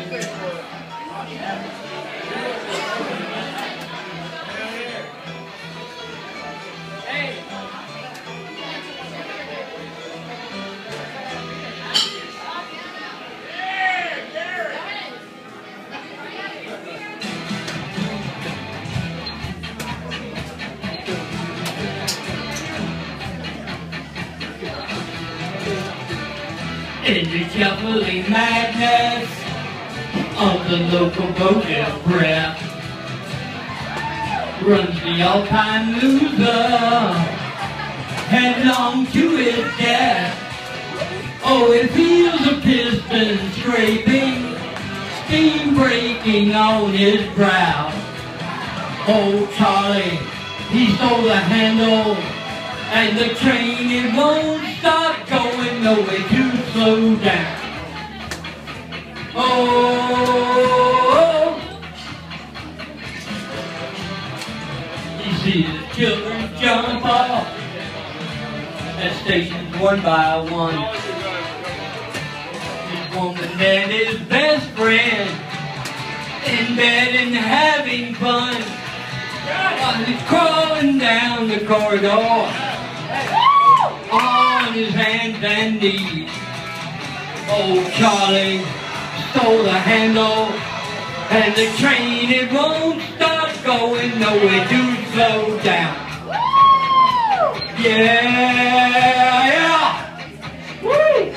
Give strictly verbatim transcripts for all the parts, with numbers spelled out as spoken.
In the shuffling madness of the locomotive breath runs the all-time loser headlong to his death. Oh, it feels a piston scraping, steam breaking on his brow. Oh, Charlie, he stole the handle, and the train, it won't stop going, no way to slow down. Oh, you see the children jump off at stations one by one. This woman and his best friend in bed and having fun. While he's crawling down the corridor on his hands and knees. Oh, Charlie stole the handle, and the train, it won't start going, nowhere to slow down. Yeah, yeah. Woo.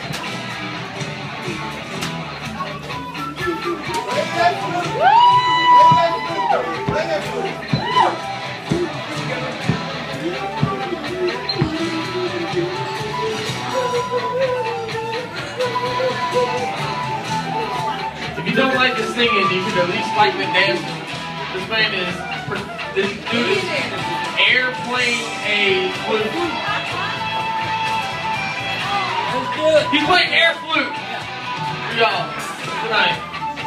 If you don't like the singing, you should at least like the dancing. This man is, this dude is airplane a flute. He's playing air flute for y'all tonight.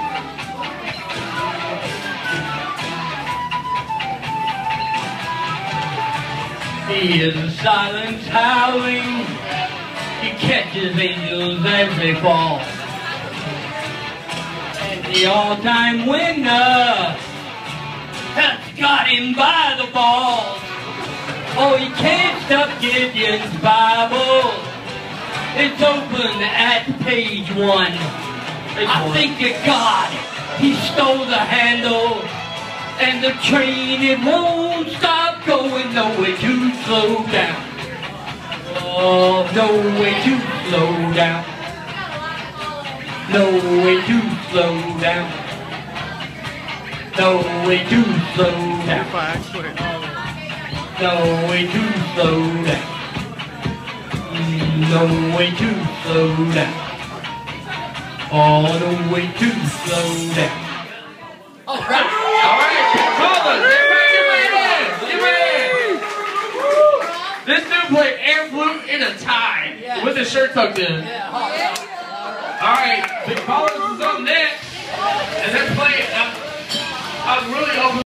He is the silence howling. He catches angels as they fall. And the all-time winner has got him by the balls. Oh, he can't stop Gideon's Bible. It's open at page one. I think to God, he stole the handle, and the train, it won't stop going, no way to slow down. Oh, no way to slow down. No way to slow down. No way to slow down. No way to slow down. No way to slow down. Oh, no way to slow down. All right, all right, fellas, get ready, get ready. This dude played air flute in a tie with his shirt tucked in. All right, Big Paulus is up next, and they're playing. I was really hoping.